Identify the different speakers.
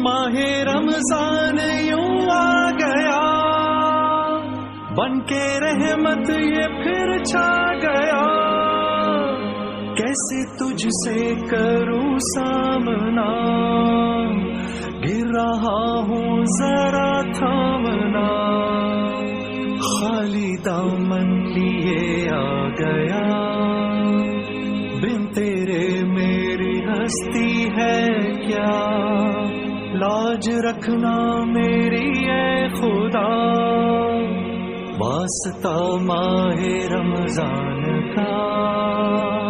Speaker 1: ماہ رمضان یوں آ گیا، بن کے رحمت یہ پھر چھا گیا، کیسے تجھ سے کروں سامنا، گر رہا ہوں ذرا تھامنا، خالی دامن لیے آ گیا، بن تیرے میری ہستی ہے کیا، لاج رکھنا میری اے خدا، واسطہ ماہ رمضان کا۔